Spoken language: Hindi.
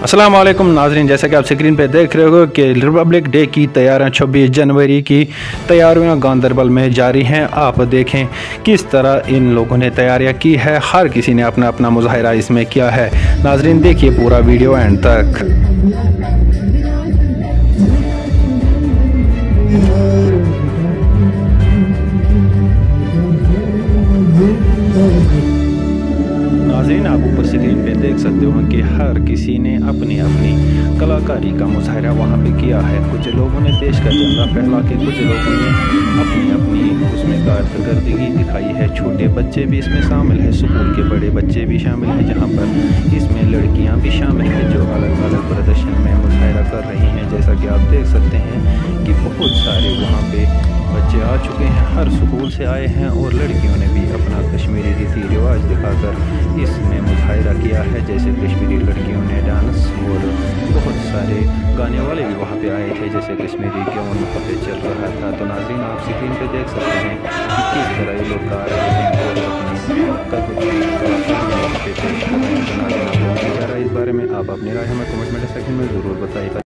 अस्सलाम वालेकुम नाज़रीन, जैसा कि आप स्क्रीन पे देख रहे हो कि रिपब्लिक डे की तैयारियां 26 जनवरी की तैयारियां गांदरबल में जारी हैं। आप देखें किस तरह इन लोगों ने तैयारियां की है, हर किसी ने अपना अपना मुजाहिरा इसमें किया है। नाज़रीन देखिए पूरा वीडियो एंड तक। नाज़रीन आप ऊपर स्क्रीन पे देख सकते हो कि हर किसी ने अपनी अपनी कलाकारी का मुजाहिरा वहाँ पे किया है। कुछ लोगों ने देश का झंडा फहरा के, कुछ लोगों ने अपनी अपनी उसमें कारकर्दगी दिखाई है। छोटे बच्चे भी इसमें शामिल हैं, स्कूल के बड़े बच्चे भी शामिल हैं, जहाँ पर इसमें लड़कियाँ भी शामिल हैं जो अलग अलग प्रदर्शन में मुजाहिरा कर रही हैं। जैसा कि आप देख सकते हैं कि बहुत सारे वहाँ पे बच्चे आ चुके हैं, हर स्कूल से आए हैं और लड़कियों ने भी अपना कश्मीरी रीति रिवाज दिखाकर इसमें मुजाहिरा किया है। जैसे कश्मीरी लड़कियों ने डांस और बहुत सारे गाने वाले भी वहाँ पे आए थे, जैसे कश्मीरी क्यों वहाँ पे चल रहा था। तो नाज़रीन आप स्क्रीन पे देख सकते हैं कि किस तरह ये लोग गा रहे हैं और अपनी वहाँ पे पेश कर रहे हैं। तो नाज़रीन आपको क्या राय इस बारे में, आप अपनी राय हमें कमेंट में सेक्शन में ज़रूर बताइएगा।